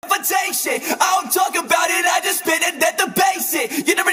I don't talk about it, I just spit it at the basic. You